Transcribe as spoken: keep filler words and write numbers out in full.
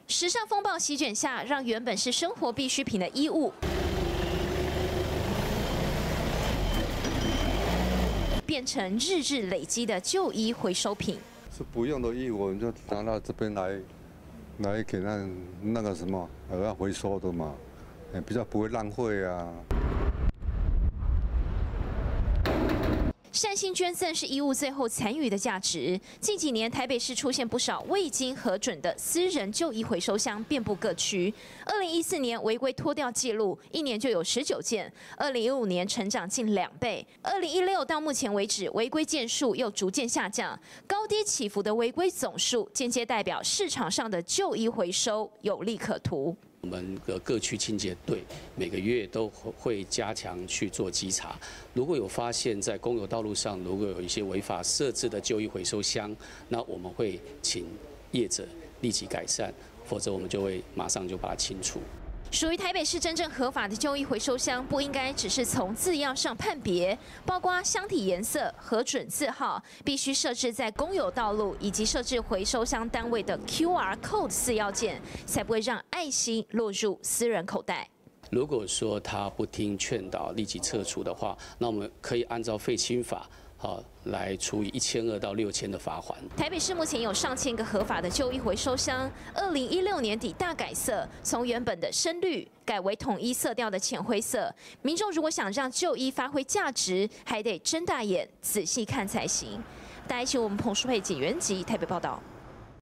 时尚风暴席卷下，让原本是生活必需品的衣物，变成日日累积的旧衣回收品。 是不用的衣服，我们就拿到这边来，来给那那个什么，呃，要回收的嘛，也比较不会浪费啊。 善心捐赠是衣物最后残余的价值。近几年，台北市出现不少未经核准的私人旧衣回收箱，遍布各区。二零一四年违规脱掉记录，一年就有十九件；二零一五年成长近两倍；二零一六到目前为止，违规件数又逐渐下降。高低起伏的违规总数，间接代表市场上的旧衣回收有利可图。 我们的各区清洁队每个月都会加强去做稽查，如果有发现，在公有道路上如果有一些违法设置的旧衣回收箱，那我们会请业者立即改善，否则我们就会马上就把它清除。 属于台北市真正合法的旧衣回收箱，不应该只是从字样上判别，包括箱体颜色、核准字号，必须设置在公有道路以及设置回收箱单位的 Q R code 四要件，才不会让爱心落入私人口袋。 如果说他不听劝导，立即撤除的话，那我们可以按照废清法。 好，来处以一千二到六千的罚款。 台北市目前有上千个合法的旧衣回收箱，二零一六年底大改色，从原本的深绿改为统一色调的浅灰色。民众如果想让旧衣发挥价值，还得睁大眼仔细看才行。大家一起，我们彭淑佩、简元吉台北报道。